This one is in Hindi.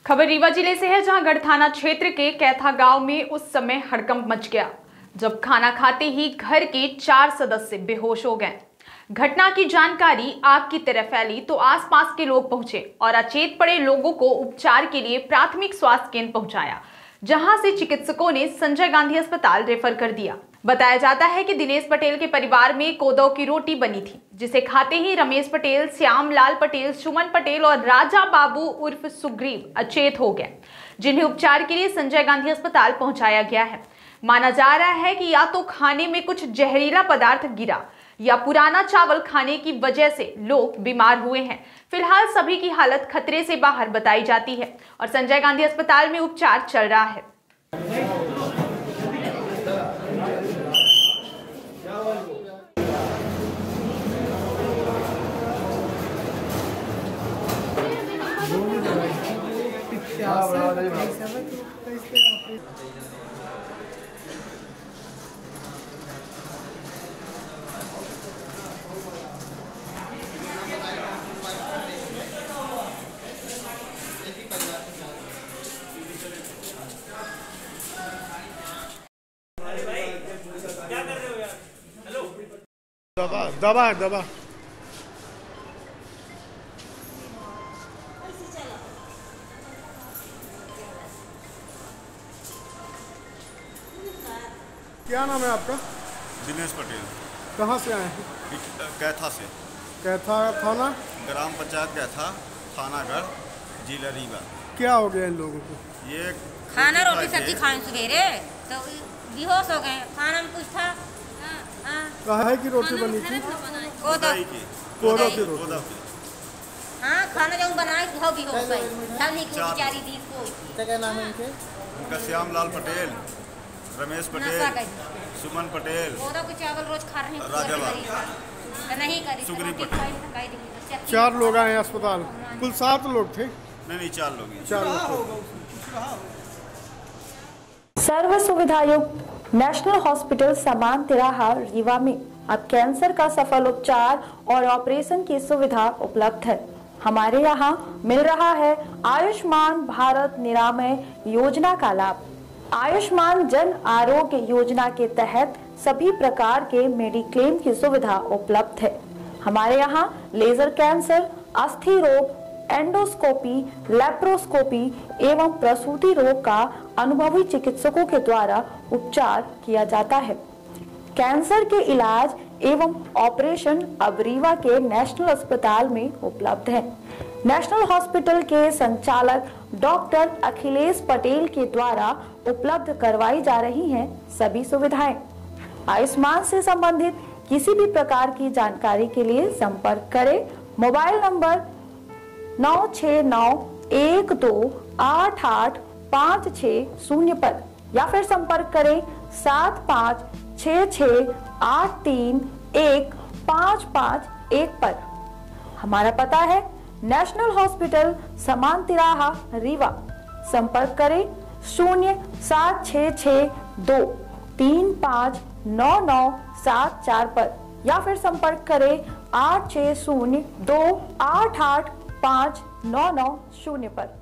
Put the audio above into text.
खबर रीवा जिले से है, जहां गढ़ थाना क्षेत्र के कैथा गांव में उस समय हड़कंप मच गया जब खाना खाते ही घर के 4 सदस्य बेहोश हो गए। घटना की जानकारी आग की तरह फैली तो आसपास के लोग पहुंचे और अचेत पड़े लोगों को उपचार के लिए प्राथमिक स्वास्थ्य केंद्र पहुंचाया, जहां से चिकित्सकों ने संजय गांधी अस्पताल रेफर कर दिया। बताया जाता है कि दिनेश पटेल के परिवार में कोदो की रोटी बनी थी, जिसे खाते ही रमेश पटेल, श्याम लाल पटेल, सुमन पटेल और राजा बाबू उर्फ सुग्रीव अचेत हो गए, जिन्हें उपचार के लिए संजय गांधी अस्पताल पहुंचाया गया है। माना जा रहा है कि या तो खाने में कुछ जहरीला पदार्थ गिरा या पुराना चावल खाने की वजह से लोग बीमार हुए हैं। फिलहाल सभी की हालत खतरे से बाहर बताई जाती है और संजय गांधी अस्पताल में उपचार चल रहा है। दबा क्या नाम है आपका? दिनेश पटेल। कहाँ से आए हैं? कैथा से। कैथा थाना? ग्राम पंचायत कैथा, थाना गढ़, जिला रीवा। क्या हो गया इन लोगों को? ये खाना रोटी सब्जी खाने सवेरे तो बेहोश हो गए। खाना में कुछ था। कहा है कि रोटी बनी थी? कोदो की रोटी। हाँ, खाना जो बनाए वो बेहोश है। नहीं को बेचारी दी को। क्या नाम है इनके? उनका श्याम लाल पटेल, रमेश पटेल, सुमन पटेल, कोदो के चावल रोज खा रहे हैं। राजा बाबू, नहीं करी सुग्रीव पटेल। 4 लोग आए अस्पताल। कुल 7 लोग थे। नहीं 4 लोग हैं। 4 लोग। सर्व सुविधायुक्त नेशनल हॉस्पिटल समान तिराहा रीवा में अब कैंसर का सफल उपचार और ऑपरेशन की सुविधा उपलब्ध है। हमारे यहाँ मिल रहा है आयुष्मान भारत निरामय योजना का लाभ। आयुष्मान जन आरोग्य योजना के तहत सभी प्रकार के मेडिक्लेम की सुविधा उपलब्ध है। हमारे यहाँ लेजर कैंसर, अस्थि रोग, एंडोस्कोपी, लेप्रोस्कोपी एवं प्रसूति रोग का अनुभवी चिकित्सकों के द्वारा उपचार किया जाता है। कैंसर के इलाज एवं ऑपरेशन अब रीवा के नेशनल अस्पताल में उपलब्ध है। नेशनल हॉस्पिटल के संचालक डॉक्टर अखिलेश पटेल के द्वारा उपलब्ध करवाई जा रही हैं सभी सुविधाएं। आयुष्मान से संबंधित किसी भी प्रकार की जानकारी के लिए संपर्क करें मोबाइल नंबर 9691288560 पर या फिर संपर्क करें 7566831551 पर। हमारा पता है नेशनल हॉस्पिटल समान तिराहा रीवा। संपर्क करें 07662359974 पर या फिर संपर्क करें 8602885990 पर।